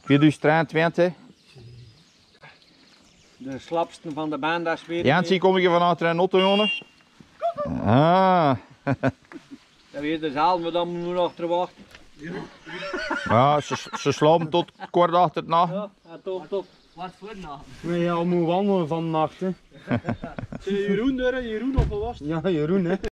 2023. De slapste van de baan, dat is weer... Jansie, kom ik hier van achter een auto, jongen? Ah. Dat weer de zaal, maar dan moeten we nog achter wachten. Ja, ze slapen tot kort achter het nacht. Ja, top. Wat voor nacht? Nee, ja, moet wandelen van de nacht, hè. Jeroen, Jeroen of wat was het? Ja, Jeroen, hè.